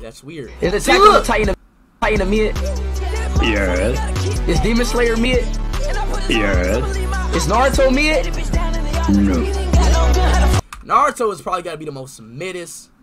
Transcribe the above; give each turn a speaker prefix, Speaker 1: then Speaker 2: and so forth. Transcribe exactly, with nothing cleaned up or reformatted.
Speaker 1: That's weird.
Speaker 2: Is Attack on the Titan a, Titan a mid?
Speaker 3: Yes.
Speaker 2: Is Demon Slayer mid?
Speaker 3: Yes.
Speaker 2: Is Naruto mid?
Speaker 3: No.
Speaker 1: Naruto has probably got to be the most middest